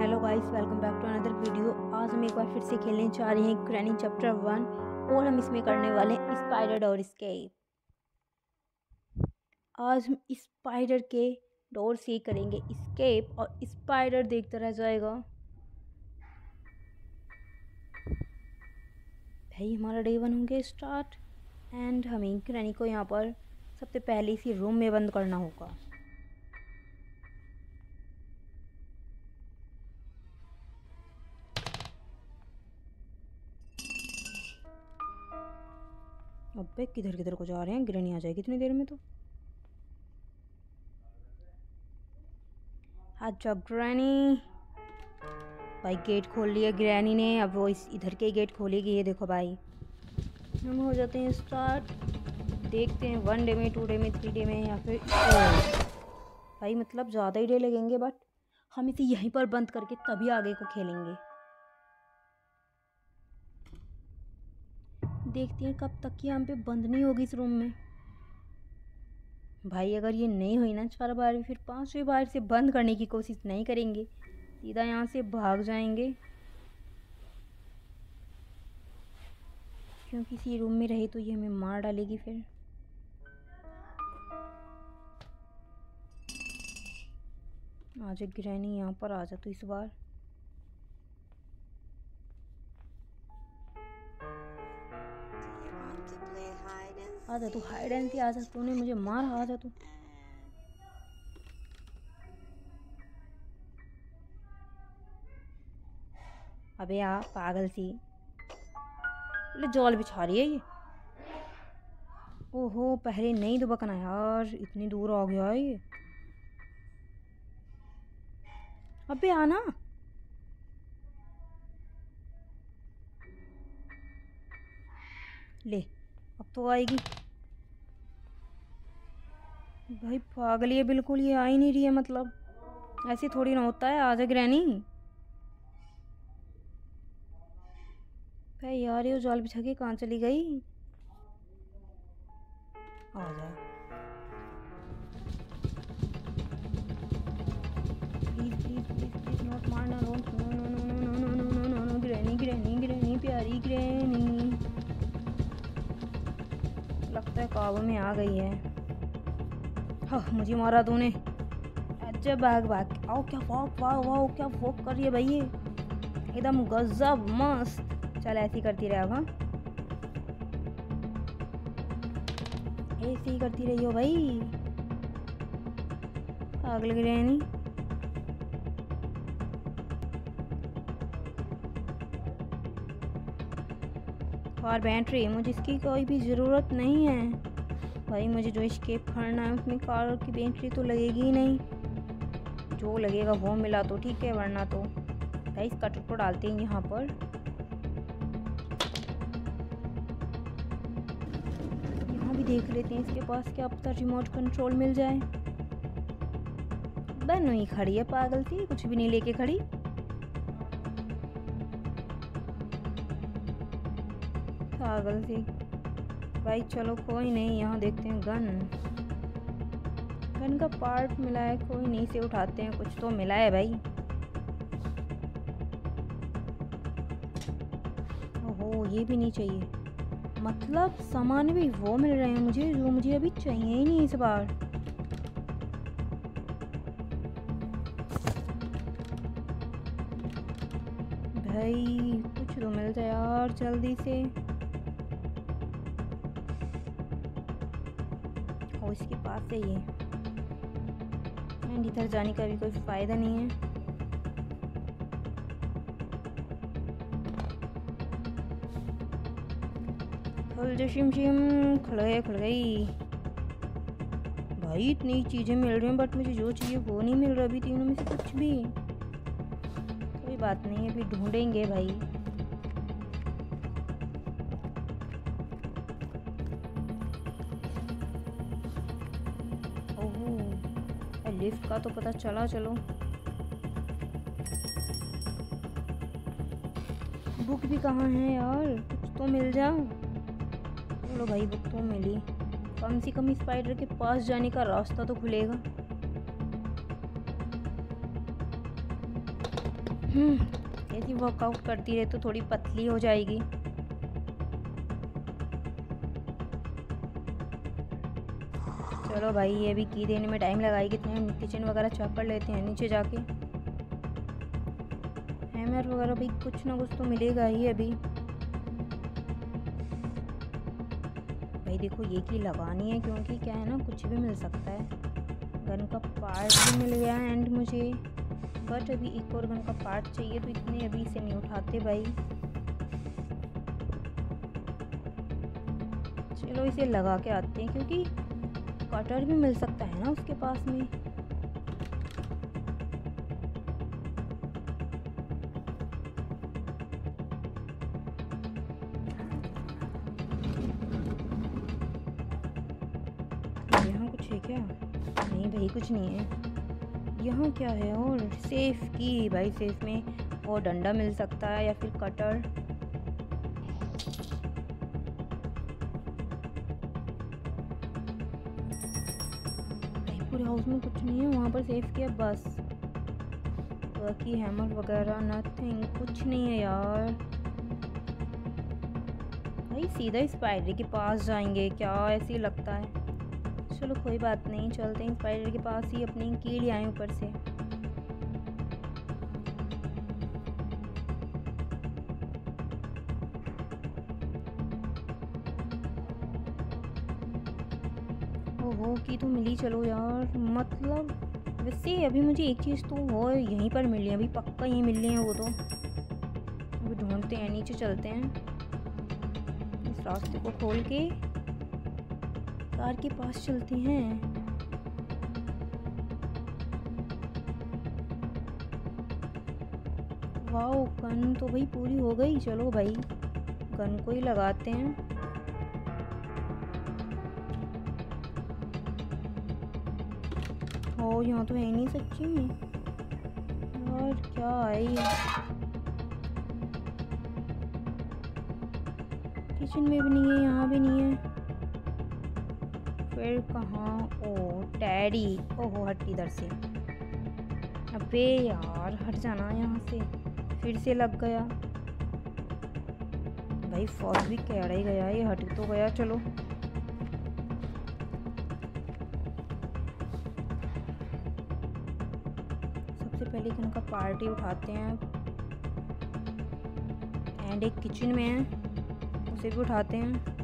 Hello guys, welcome back to another video. आज हम एक बार फिर से खेलने जा रहे हैं ग्रैनी चैप्टर 1 और हम इसमें करने वाले हैं स्पाइडर डोर एस्केप। आज हम स्पाइडर के डोर से करेंगे एस्केप और स्पाइडर देखता रह जाएगा। भाई हमारा डे 1 हो गया स्टार्ट एंड हमें ग्रैनी को यहाँ पर सबसे पहले इसी रूम में बंद करना होगा। अबे किधर किधर को जा रहे हैं, ग्रैनी आ जाएगी इतनी देर में तो। अच्छा ग्रैनी, भाई गेट खोल लिया ग्रैनी ने। अब वो इधर के गेट खोलेगी। ये देखो भाई, हम हो जाते हैं स्टार्ट। देखते हैं 1 डे में, 2 डे में, 3 डे में या फिर भाई मतलब ज़्यादा ही डे लगेंगे, बट हम इसे यहीं पर बंद करके तभी आगे को खेलेंगे। देखते हैं कब तक ये हम पे बंद नहीं होगी इस रूम में। भाई अगर ये नहीं हुई ना 4 बार भी, फिर 5वीं बार से बंद करने की कोशिश नहीं करेंगे, सीधा यहाँ से भाग जाएंगे। क्योंकि इसी रूम में रहे तो ये हमें मार डालेगी फिर। आजा ग्रैनी, यहाँ पर आ जा तो इस बार। आजा तू, हाइड एंड सी आजा, तूने मुझे मार, आजा तू। अबे आ पागल सी, जॉल बिछा रही है ये। ओहो, पहले नहीं तो बकना यार, इतनी दूर आ गया है ये। अबे आना। ले, अब तो आएगी। भाई पागल ये बिल्कुल, ये आ ही नहीं रही है। मतलब ऐसे थोड़ी ना होता है। आजा ग्रैनी। भाई यार ये जाल बिछा के कहाँ चली गई। आजा please please please please, not मारना, don't, no no no no no no no no no. Granny granny granny, प्यारी ग्रैनी। लगता है काबू में आ गई है। हाँ मुझे मारा तूने। अच्छा भाग भाग आओ। क्या वॉक, वाह वाह, क्या वॉक कर रही है भाई ये, एकदम गजब मस्त। चल ऐसी करती रहे अब। हाँ ऐसे ही करती रही हो भाई, पागल ग्रैनी। और बैटरी, मुझे इसकी कोई भी ज़रूरत नहीं है भाई। मुझे जो एस्केप करना है उसमें कार की बैटरी तो लगेगी ही नहीं। जो लगेगा वो मिला तो ठीक है, वरना तो भाई इसका टुकड़ा डालते हैं यहाँ पर। यहाँ भी देख लेते हैं इसके पास क्या पता रिमोट कंट्रोल मिल जाए। बनो ही खड़ी है पागल सी, कुछ भी नहीं लेके खड़ी। पागल सी। भाई चलो कोई नहीं, यहाँ देखते हैं गन। गन का पार्ट मिला है, कोई नहीं, से उठाते हैं, कुछ तो मिला है भाई। ओहो ये भी नहीं चाहिए, मतलब सामान भी वो मिल रहे हैं मुझे जो मुझे अभी चाहिए ही नहीं इस बार। भाई कुछ तो मिल जाए यार जल्दी से। ओ इसके पास है ये, एंड इधर जाने का भी कोई फायदा नहीं है। शिम शिम, खुल गई। भाई इतनी चीजें मिल रही हैं, बट मुझे जो चाहिए वो नहीं मिल रहा अभी तीनों में से कुछ भी। कोई बात नहीं, अभी ढूंढेंगे भाई। ओह लिफ्ट का तो पता चला। चलो बुक भी कहाँ है यार, कुछ तो मिल जा। चलो भाई बुक तो मिली, कम से कम स्पाइडर के पास जाने का रास्ता तो खुलेगा। ऐसी वर्कआउट करती रहे तो थोड़ी पतली हो जाएगी। चलो भाई, ये भी की देने में टाइम लगाएगी, कितने किचन वगैरह चेक कर लेते हैं नीचे जाके। हैमर वगैरह भी कुछ ना कुछ तो मिलेगा ही अभी। भाई देखो, ये की लगानी है क्योंकि क्या है ना, कुछ भी मिल सकता है। गन का पार्ट भी मिल गया एंड मुझे, बट अभी एक और गन का पार्ट चाहिए, तो इतने अभी से नहीं उठाते भाई। चलो इसे लगा के आते हैं, क्योंकि कटर भी मिल सकता है ना उसके पास में। यहाँ कुछ है क्या? नहीं भाई, कुछ नहीं है। यहाँ क्या है? और सेफ की भाई, सेफ में और डंडा मिल सकता है या फिर कटर। भाई पूरे हाउस में कुछ नहीं है, वहाँ पर सेफ किया बस। बाकी हैमर वगैरह नथिंग, कुछ नहीं है यार। भाई सीधा स्पाइडर के पास जाएंगे क्या? ऐसे ही लगता है। चलो कोई बात नहीं, चलते हैं स्पाइडर के पास ही, अपनी कीड़ी आए ऊपर से। ओहो, की तो मिली। चलो यार, मतलब वैसे अभी मुझे एक चीज़ तो वो यहीं पर मिली है, अभी पक्का यहीं मिल रही है वो तो। अभी ढूंढते हैं, नीचे चलते हैं, इस रास्ते को खोल के कार के पास चलते हैं। वाओ, गन तो भाई पूरी हो गई। चलो भाई, गन को ही लगाते हैं। ओ, यहाँ तो है नहीं सच्ची में यार, क्या आई। किचन में भी नहीं है, यहाँ भी नहीं है, फिर कहाँ? ओ टैडी, ओहो हट इधर से। अबे यार, हट जाना यहाँ से, फिर से लग गया। भाई फौज भी कैड़ा ही गया, ये हट तो गया। चलो सबसे पहले गन का पार्ट ही उठाते हैं, एंड एक किचन में है, उसे भी उठाते हैं।